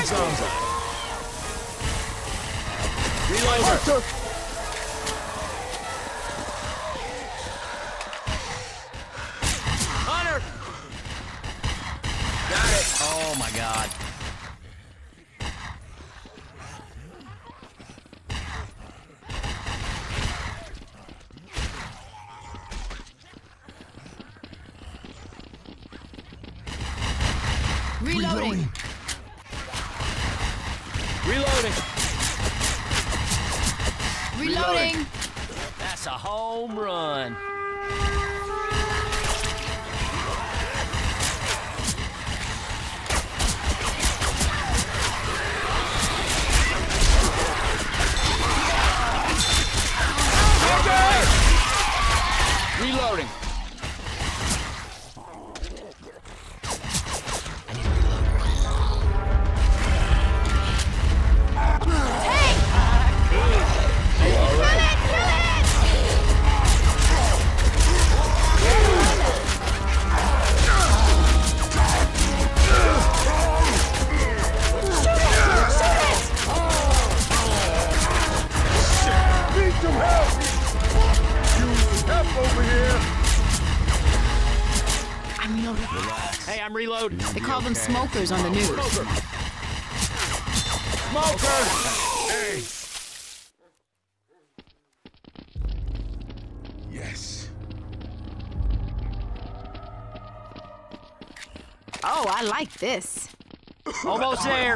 zone's up. Reload. Hunter! Hunter! Got it. Oh my god. Reloading. Reloading. Reloading. That's a home run. Okay. Reloading. Need some help! You help over here! I'm reloading. Hey, I'm reloading. They call them smokers on the news. Smoker. Smoker. Hey! Yes. Oh, I like this. Almost there.